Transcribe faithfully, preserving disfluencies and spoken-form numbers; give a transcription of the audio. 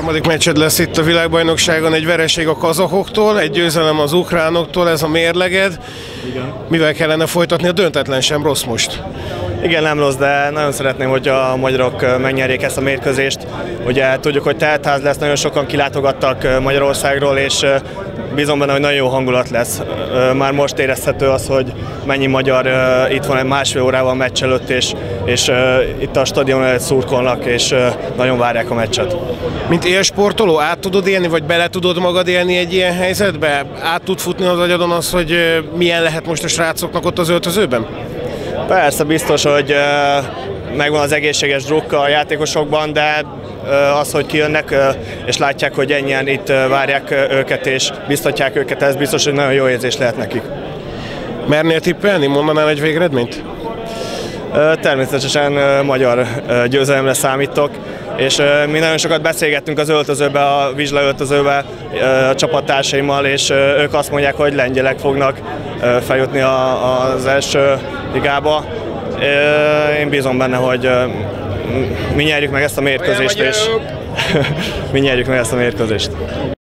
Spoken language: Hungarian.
Harmadik meccsed lesz itt a világbajnokságon, egy vereség a kazakoktól, egy győzelem az ukránoktól, ez a mérleged. Igen. Mivel kellene folytatni? A döntetlen sem rossz most. Igen, nem rossz, de nagyon szeretném, hogy a magyarok megnyerjék ezt a mérkőzést. Ugye tudjuk, hogy teltház lesz, nagyon sokan kilátogattak Magyarországról, és bízom benne, hogy nagyon jó hangulat lesz. Már most érezhető az, hogy mennyi magyar itt van egy másfél órával a meccs előtt, és, és itt a stadion előtt szurkolnak, és nagyon várják a meccset. Mint élsportoló át tudod élni, vagy bele tudod magad élni egy ilyen helyzetbe? Át tud futni az agyadon az, hogy milyen lehet most a srácoknak ott az öltözőben? Persze, biztos, hogy megvan az egészséges drukk a játékosokban, de az, hogy kijönnek és látják, hogy ennyien itt várják őket és biztatják őket, ez biztos, hogy nagyon jó érzés lehet nekik. Mernél tippelni? Mondanál egy végeredményt? Természetesen magyar győzelemre számítok, és mi nagyon sokat beszélgettünk az öltözőbe, a Vizsla öltözőbe a csapattársaimmal, és ők azt mondják, hogy lengyelek fognak feljutni az első ligába. Én bízom benne, hogy mi nyerjük meg ezt a mérkőzést, és mi nyerjük meg ezt a mérkőzést.